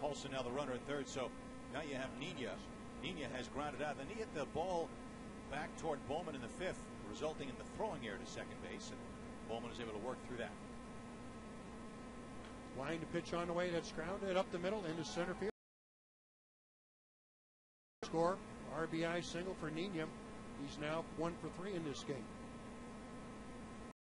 Paulson now the runner at third. So now you have Nina. Nina has grounded out. Then he hit the ball back toward Bowman in the fifth, resulting in the throwing error to second base. And Bowman is able to work through that. Line to pitch on the way. That's grounded up the middle into center field. Score. RBI single for Nina. He's now 1 for 3 in this game.